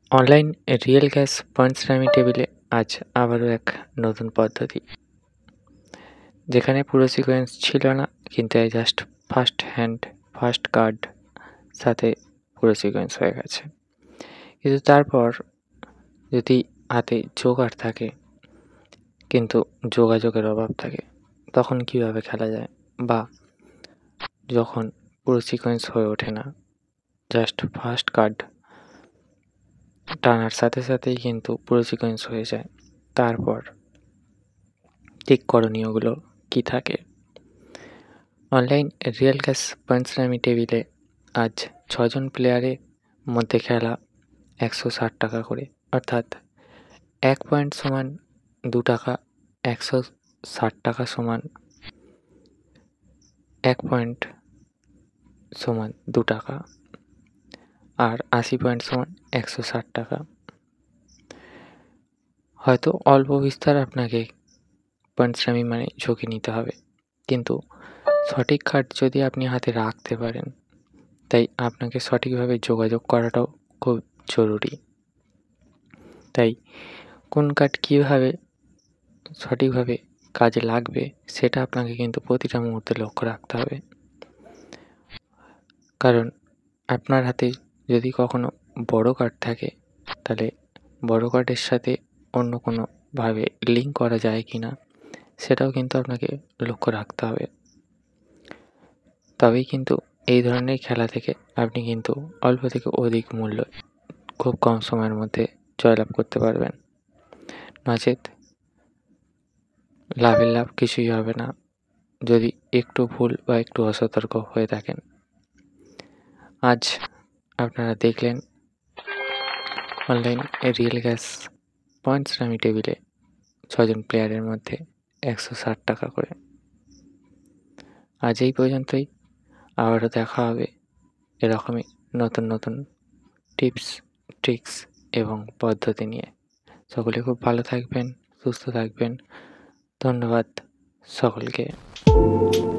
Online real cash points rummy টেবিলে আজ আবারও এক নতুন পদ্ধতি, যেখানে পুরো সিকোয়েন্স ছিল না, কিন্তু এই জাস্ট ফার্স্ট কার্ড সাথে পুরো সিকোয়েন্স হয়ে গেছে। কিন্তু তারপর যদি হাতে জোগাড় থাকে কিন্তু যোগাযোগের অভাব থাকে, তখন কিভাবে খেলা যায়? বা যখন পুরো সিকোয়েন্স হয়ে ওঠে না, জাস্ট ফার্স্ট কার্ড টানার সাথে সাথেই কিন্তু পুরো সিকোয়েন্স হয়ে যায়, তারপর ঠিক করণীয়গুলো কি থাকে? Online real cash points rummy টেবিলে আজ 6 জন প্লেয়ারের মধ্যে খেলা 160 টাকা করে, অর্থাৎ 1 পয়েন্ট সমান 2 টাকা, 160 টাকা সমান 1 পয়েন্ট সমান 2 টাকা, আর 80 পয়েন্ট সমান 160 টাকা। হয়তো অল্প বিস্তার আপনাকে পয়েন্টস রামি মানে ঝুঁকি নিতে হবে, কিন্তু সঠিক কার্ড যদি আপনি হাতে রাখতে পারেন, তাই আপনাকে সঠিকভাবে যোগাযোগ করাটাও খুব জরুরি। তাই কোন কার্ড কীভাবে সঠিকভাবে কাজে লাগবে সেটা আপনাকে কিন্তু প্রতিটা মুহূর্তে লক্ষ্য রাখতে হবে। কারণ আপনার হাতে যদি কখনো বড় কার্ড থাকে, তাহলে বড় কার্ডের সাথে অন্য কোনোভাবে লিঙ্ক করা যায় কি না সেটাও কিন্তু আপনাকে লক্ষ্য রাখতে হবে। তবেই কিন্তু এই ধরনের খেলা থেকে আপনি কিন্তু অল্প থেকে অধিক মূল্য খুব কম সময়ের মধ্যে জয়লাভ করতে পারবেন। নচেৎ লাভের লাভ কিছুই হবে না যদি একটু ভুল বা একটু অসতর্ক হয়ে থাকেন। আজ আপনারা দেখলেন online real cash points rummy টেবিলে 6 জন প্লেয়ারের মধ্যে 160 টাকা করে। আজ এই পর্যন্তই, আবারও দেখা হবে এরকমই নতুন টিপস, ট্রিক্স এবং পদ্ধতি নিয়ে। সকলে খুব ভালো থাকবেন, সুস্থ থাকবেন। ধন্যবাদ সকলকে।